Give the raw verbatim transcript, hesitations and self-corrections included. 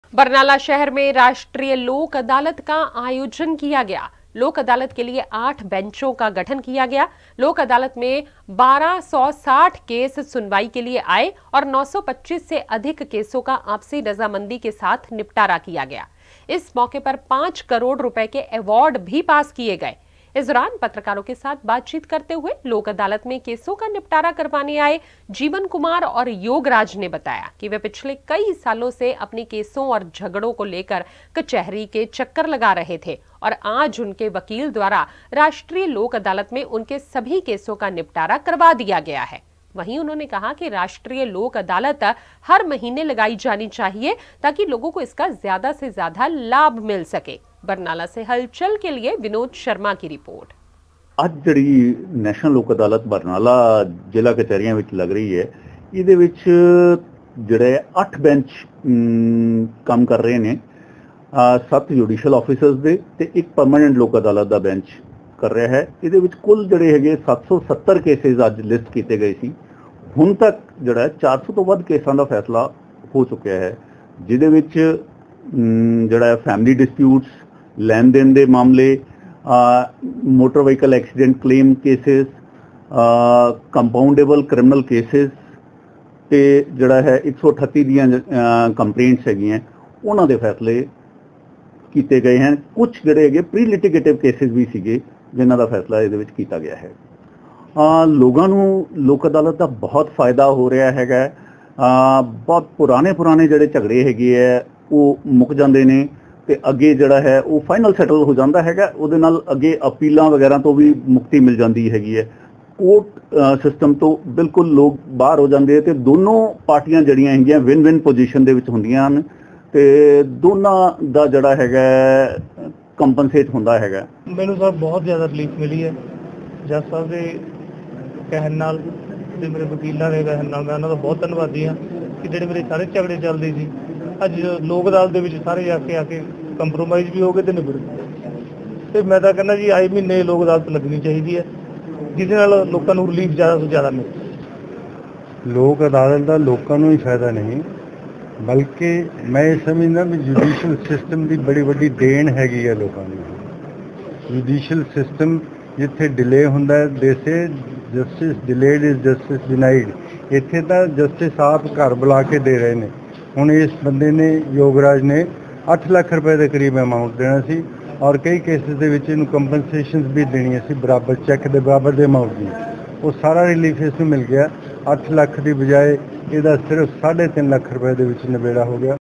बरनाला शहर में राष्ट्रीय लोक अदालत का आयोजन किया गया। लोक अदालत के लिए आठ बेंचों का गठन किया गया। लोक अदालत में बारह सौ साठ केस सुनवाई के लिए आए और नौ सौ पच्चीस से अधिक केसों का आपसी रजामंदी के साथ निपटारा किया गया। इस मौके पर पांच करोड़ रुपए के अवार्ड भी पास किए गए। इस दौरान पत्रकारों के साथ बातचीत करते हुए लोक अदालत में केसों का निपटारा करवाने आए जीवन कुमार और योगराज ने बताया कि वे पिछले कई सालों से अपने केसों और झगड़ों को लेकर कचहरी के चक्कर लगा रहे थे और आज उनके वकील द्वारा राष्ट्रीय लोक अदालत में उनके सभी केसों का निपटारा करवा दिया गया है। वहीं उन्होंने कहा कि राष्ट्रीय लोक अदालत हर महीने लगाई जानी चाहिए ताकि लोगों को इसका ज्यादा से ज्यादा लाभ मिल सके। बरनाला से हलचल के लिए विनोद शर्मा की रिपोर्ट। ਅੱਜ ਜਿਹੜੀ ਨੈਸ਼ਨਲ ਲੋਕ ਅਦਾਲਤ ਬਰਨਾਲਾ ਜ਼ਿਲ੍ਹਾ ਕਚਹਿਰੀਆਂ ਵਿੱਚ ਲੱਗ ਰਹੀ ਹੈ, ਇਹਦੇ ਵਿੱਚ ਜਿਹੜੇ ਅੱਠ ਬੈਂਚ ਕੰਮ ਕਰ ਰਹੇ ਨੇ, ਸੱਤ ਜੁਡੀਸ਼ੀਅਲ ਆਫੀਸਰਸ ਦੇ ਤੇ ਇੱਕ ਪਰਮਾਨੈਂਟ ਲੋਕ ਅਦਾਲਤ ਦਾ ਬੈਂਚ ਕਰ ਰਿਹਾ ਹੈ। ਇਹਦੇ ਵਿੱਚ ਕੁੱਲ ਜਿਹੜੇ ਹੈਗੇ ਸੱਤ ਸੌ ਸੱਤਰ ਕੇਸਿਸ ਅੱਜ ਲਿਸਟ ਕੀਤੇ ਗਏ ਸੀ। ਹੁਣ ਤੱਕ ਜਿਹੜਾ ਚਾਰ ਸੌ ਤੋਂ ਵੱਧ ਕੇਸਾਂ ਦਾ ਫੈਸਲਾ ਹੋ ਚੁੱਕਿਆ ਹੈ, ਜਿਹਦੇ ਵਿੱਚ ਜਿਹੜਾ ਫੈਮਿਲੀ ਡਿਸਪਿਊਟਸ, ਲੈਣ ਦੇਣ ਦੇ ਮਾਮਲੇ, motor vehicle accident claim cases, compoundable criminal cases ਤੇ ਜਿਹੜਾ ਹੈ एक सौ अठत्ती ਦੀਆਂ ਕੰਪਲੇਂਟਸ ਹੈਗੀਆਂ, ਉਹਨਾਂ ਦੇ ਫੈਸਲੇ ਕੀਤੇ ਗਏ ਹਨ। ਕੁਝ ਜਿਹੜੇ ਹੈਗੇ ਪ੍ਰੀ ਲਿਟੀਗੇਟਿਵ ਕੇਸਿਸ ਵੀ ਸੀਗੇ ਜਿਨ੍ਹਾਂ ਦਾ ਫੈਸਲਾ ਇਹਦੇ ਵਿੱਚ ਕੀਤਾ ਗਿਆ ਹੈ। ਲੋਕਾਂ ਨੂੰ ਲੋਕ ਅਦਾਲਤ ਦਾ ਬਹੁਤ ਫਾਇਦਾ ਹੋ ਰਿਹਾ ਹੈਗਾ। ਬਹੁਤ ਪੁਰਾਣੇ ਪੁਰਾਣੇ ਜਿਹੜੇ ਝਗੜੇ ਹੈਗੇ ਹੈ ਉਹ ਮੁੱਕ ਜਾਂਦੇ ਨੇ ਤੇ ਅੱਗੇ ਜਿਹੜਾ ਹੈ ਉਹ ਫਾਈਨਲ ਸੈਟਲ ਹੋ ਜਾਂਦਾ ਹੈਗਾ। ਉਹਦੇ ਨਾਲ ਅੱਗੇ ਅਪੀਲਾਂ ਵਗੈਰਾ ਤੋਂ ਵੀ ਮੁਕਤੀ ਮਿਲ ਜਾਂਦੀ ਹੈਗੀ ਹੈ। ਕੋਰਟ ਸਿਸਟਮ ਤੋਂ ਬਿਲਕੁਲ ਲੋਕ ਬਾਹਰ ਹੋ ਜਾਂਦੇ ਤੇ ਦੋਨੋਂ ਪਾਰਟੀਆਂ ਜਿਹੜੀਆਂ ਹੈਗੀਆਂ ਵਿਨ ਵਿਨ ਪੋਜੀਸ਼ਨ ਦੇ ਵਿੱਚ ਹੁੰਦੀਆਂ ਹਨ ਤੇ ਦੋਨਾਂ ਦਾ ਜਿਹੜਾ ਹੈਗਾ ਕੰਪਨਸੇਟ ਹੁੰਦਾ ਹੈਗਾ। ਮੈਨੂੰ ਸਰ ਬਹੁਤ ਜ਼ਿਆਦਾ ਰਿਲੀਫ ਮਿਲੀ ਹੈ ਜੱਜ ਸਾਹਿਬ ਦੇ ਕਹਿਣ ਨਾਲ ਤੇ ਮੇਰੇ ਵਕੀਲਾਂ ਦੇ ਕਹਿਣ ਨਾਲ। ਮੈਂ ਉਹਨਾਂ ਦਾ ਬਹੁਤ ਧੰਨਵਾਦੀ ਹਾਂ ਕਿ ਜਿਹੜੇ ਮੇਰੇ ਸਾਰੇ ਝਗੜੇ ਚੱਲਦੇ ਸੀ ਅੱਜ ਲੋਕ ਅਦਾਲਤ ਦੇ ਵਿੱਚ ਸਾਰੇ ਜਾ ਕੇ ਆ ਕੇ ਕੰਪਰੋਮਾਈਜ਼ ਵੀ ਹੋ ਗਏ ਤੇ ਨਿਬੜ ਗਏ। ਤੇ ਮੈਂ ਤਾਂ ਕਹਿੰਦਾ ਜੀ ਆਏ ਮਹੀਨੇ ਲੋਕ ਅਦਾਲਤ ਲੱਗਣੀ ਚਾਹੀਦੀ ਹੈ ਜਿਹਦੇ ਨਾਲ ਲੋਕਾਂ ਨੂੰ ਰਿਲੀਫ ਜ਼ਿਆਦਾ ਤੋਂ ਜ਼ਿਆਦਾ ਮਿਲੇ। ਲੋਕ ਅਦਾਲਤ ਦਾ ਲੋਕਾਂ ਨੂੰ ਹੀ ਫਾਇਦਾ ਨਹੀਂ ਬਲਕਿ ਮੈਂ ਇਹ ਸਮਝਦਾ ਵੀ ਜੁਡੀਸ਼ੀਅਲ ਸਿਸਟਮ ਦੀ ਬੜੀ ਵੱਡੀ ਦੇਣ ਹੈਗੀ ਹੈ ਲੋਕਾਂ ਨੂੰ। ਜੁਡੀਸ਼ੀਅਲ ਸਿਸਟਮ ਜਿੱਥੇ ਡਿਲੇ ਹੁੰਦਾ ਹੈ, they say justice delayed is justice denied. ਇੱਥੇ ਤਾਂ ਜਸਟਿਸ ਆਪ ਘਰ ਬੁਲਾ ਕੇ ਦੇ ਰਹੇ ਨੇ। ਹੁਣ ਇਸ ਬੰਦੇ ਨੇ ਯੋਗਰਾਜ ਨੇ ਅੱਠ ਲੱਖ ਰੁਪਏ ਦੇ ਕਰੀਬ ਅਮਾਊਂਟ ਦੇਣਾ ਸੀ ਔਰ ਕਈ ਕੇਸਿਸ ਦੇ ਵਿੱਚ ਇਹਨੂੰ ਕੰਪਨਸੇਸ਼ਨਸ ਵੀ ਦੇਣੀਆਂ ਸੀ ਬਰਾਬਰ ਚੈੱਕ ਦੇ ਬਰਾਬਰ ਦੇ ਅਮਾਊਂਟ ਦੀ। ਉਹ ਸਾਰਾ ਰਿਲੀਫ ਇਸ ਨੂੰ ਮਿਲ ਗਿਆ। ਅੱਠ ਲੱਖ ਦੀ ਬਜਾਏ ਇਹਦਾ ਸਿਰਫ ਸਾਢੇ ਤਿੰਨ ਲੱਖ ਰੁਪਏ ਦੇ ਵਿੱਚ ਨਿਬੇੜਾ ਹੋ ਗਿਆ।